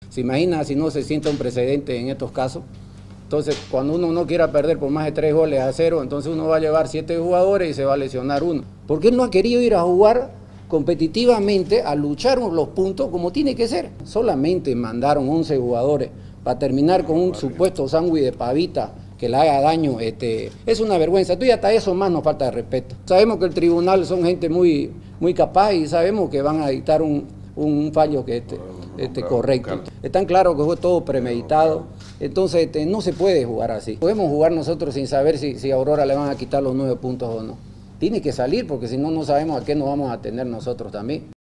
¿Se imagina si no se sienta un precedente en estos casos? Entonces, cuando uno no quiera perder por más de 3 goles a 0, entonces uno va a llevar 7 jugadores y se va a lesionar uno. Porque él no ha querido ir a jugar competitivamente, a luchar los puntos como tiene que ser. Solamente mandaron 11 jugadores para terminar con un supuesto sándwich de pavita que le haga daño. Es una vergüenza. Entonces, hasta eso más nos falta de respeto. Sabemos que el tribunal son gente muy capaz y sabemos que van a dictar un fallo que correcto. Están claros que fue todo premeditado, entonces no se puede jugar así. Podemos jugar nosotros sin saber si a Aurora le van a quitar los 9 puntos o no. Tiene que salir porque si no, no sabemos a qué nos vamos a tener nosotros también.